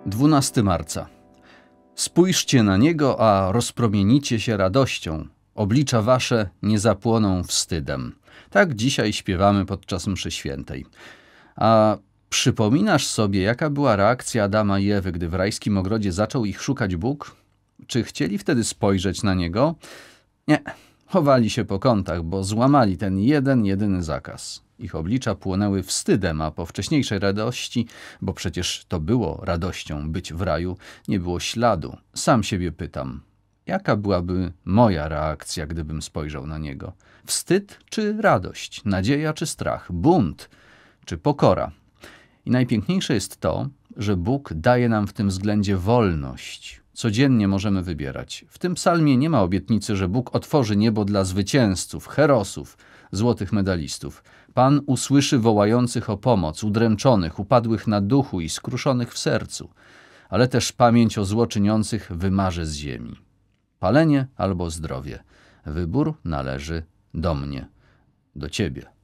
12 marca. Spójrzcie na Niego, a rozpromienicie się radością. Oblicza wasze nie zapłoną wstydem. Tak dzisiaj śpiewamy podczas mszy świętej. A przypominasz sobie, jaka była reakcja Adama i Ewy, gdy w rajskim ogrodzie zaczął ich szukać Bóg? Czy chcieli wtedy spojrzeć na Niego? Nie. Chowali się po kątach, bo złamali ten jedyny zakaz. Ich oblicza płonęły wstydem, a po wcześniejszej radości, bo przecież to było radością być w raju, nie było śladu. Sam siebie pytam, jaka byłaby moja reakcja, gdybym spojrzał na Niego? Wstyd czy radość? Nadzieja czy strach? Bunt czy pokora? I najpiękniejsze jest to, że Bóg daje nam w tym względzie wolność. Codziennie możemy wybierać. W tym psalmie nie ma obietnicy, że Bóg otworzy niebo dla zwycięzców, herosów, złotych medalistów. Pan usłyszy wołających o pomoc, udręczonych, upadłych na duchu i skruszonych w sercu. Ale też pamięć o złoczyniących wymaże z ziemi. Palenie albo zdrowie. Wybór należy do mnie, do ciebie.